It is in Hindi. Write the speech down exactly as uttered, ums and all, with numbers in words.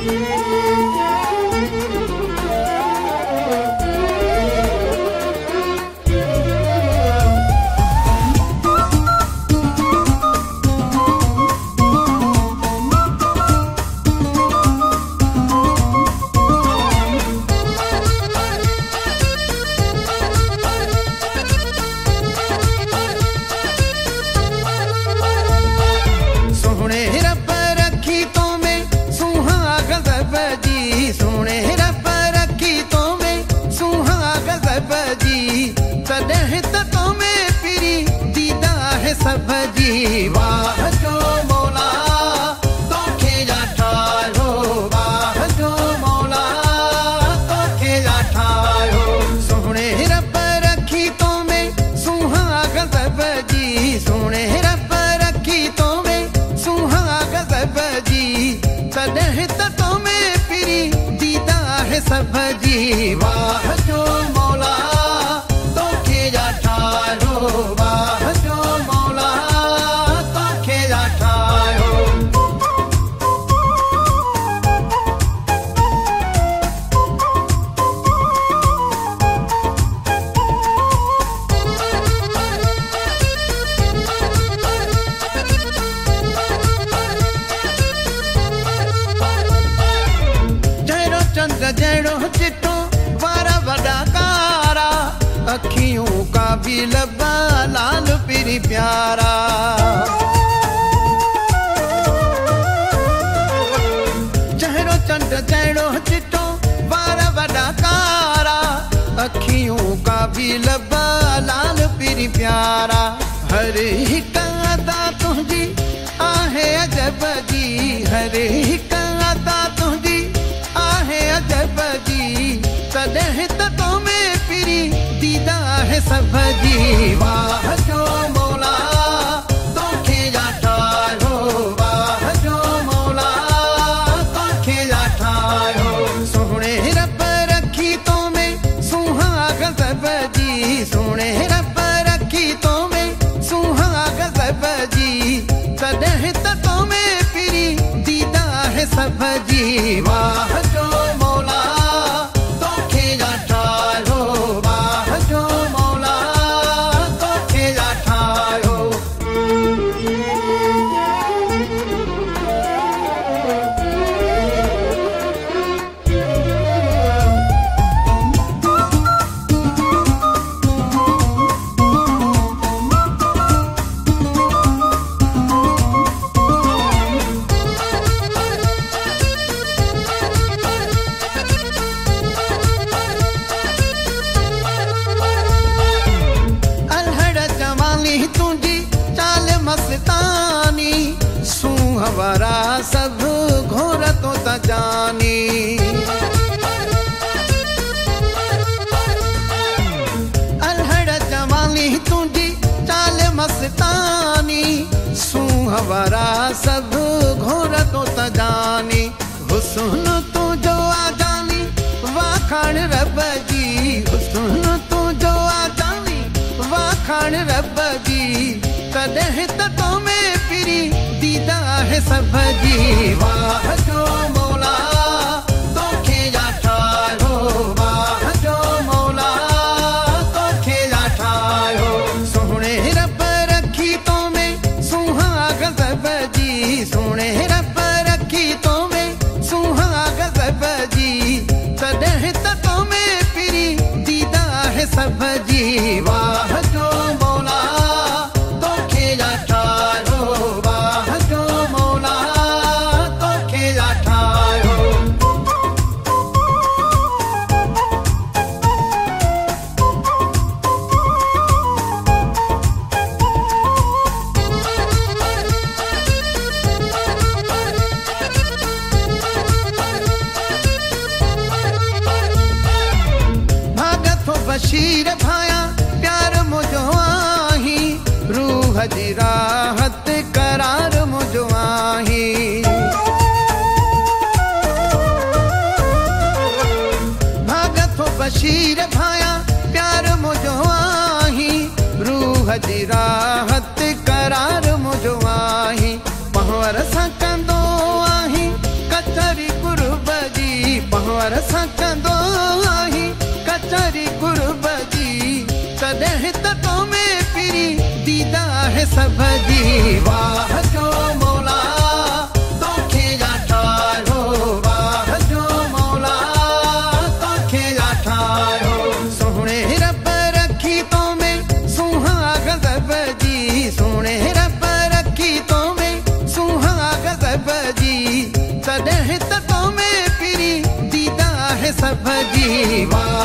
बशीर भाया प्यार मुझो आही, रूह जी राहत करार मुझो आही। भागत हो बशीर भाया प्यार मुझो आही, रूह जी राहत करार मुझो आही। पहवर सा कंदो आही कचरी कुर्ब सब जी। वाह जो मौला तोखे जा ठायो, वाह जो मौला तोखे जा ठायो। सोहणे रब रखी तो में सुहाग सब जी, सोहणे रब रखी तो में सुहाग सब जी। तॾहिं त तो में फिरी दीदा है सब जी। वाह